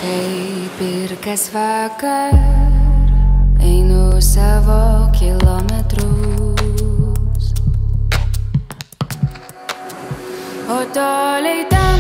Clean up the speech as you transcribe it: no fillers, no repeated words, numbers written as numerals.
Kaip ir kas vakar einu savo kilometrus, o toliai ten